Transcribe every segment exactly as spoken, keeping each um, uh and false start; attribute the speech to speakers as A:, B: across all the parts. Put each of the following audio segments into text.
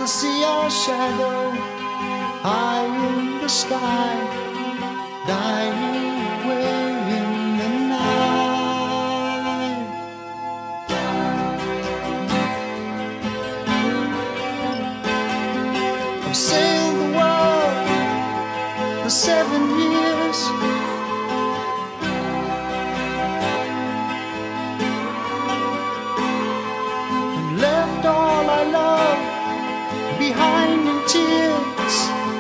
A: see our shadow high in the sky, dying away in the night. I've sailed the world for seven years, and left all I love behind in tears.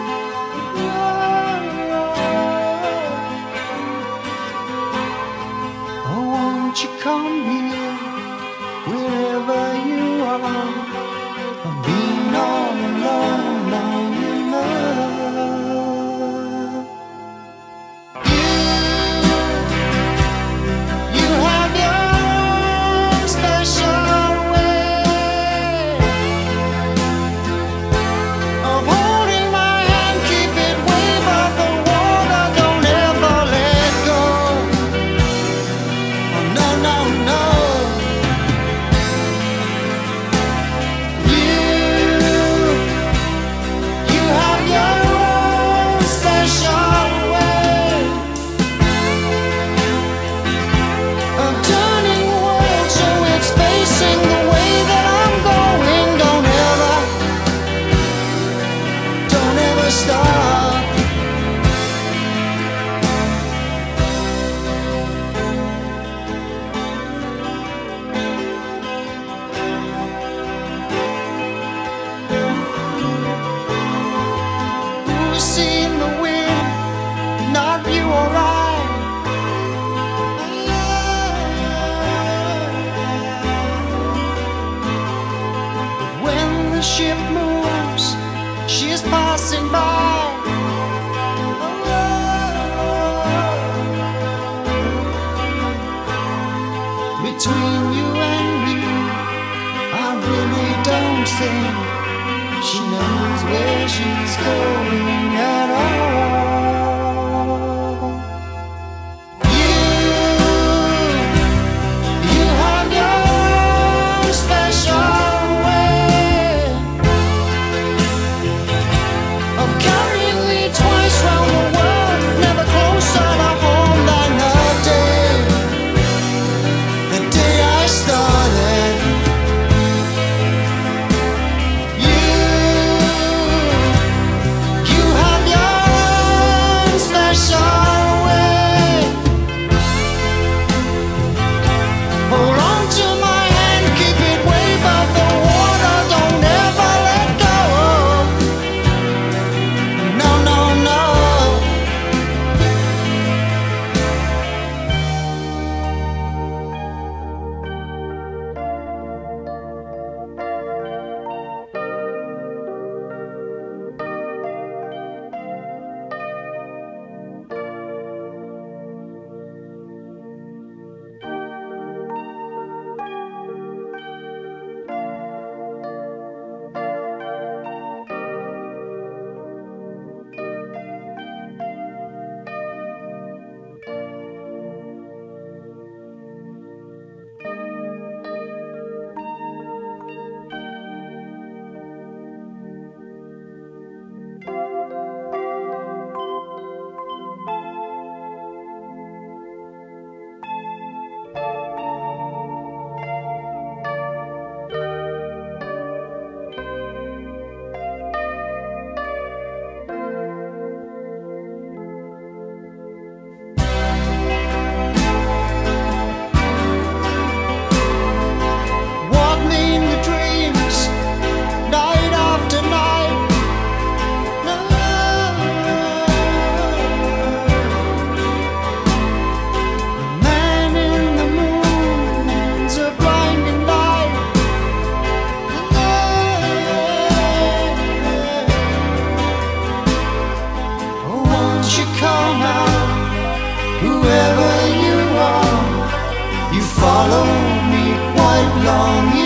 A: Oh, won't you come here, wherever you are? I've been all alone, long enough. You, you have your own special way of holding my hand, keep it way above the water, don't ever let go. Oh, no, no, no. You, you have your own special way of turning the world so it's facing the way that I'm going. Don't ever, don't ever stop. Who's seen the wind? Not you or I. When the ship moves, she's passing by. Between you and me, I really don't think she knows where she's going at all. You, you have your own special way of carrying me twice round the world, never closer to home than the day, the day I started. You, you have your own special way. Hold on to my hand, keep it way above the water, don't ever let go. No, no, no. Walk me in the dreams, night after night. No. The man in the moon's a blinding light. Oh, won't you come out, whoever you are? You follow me quite long